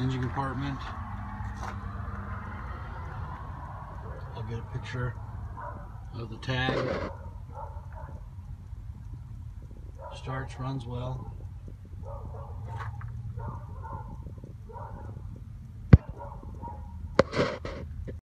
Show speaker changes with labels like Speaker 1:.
Speaker 1: engine compartment. I'll get a picture of the tag. Starts, runs well.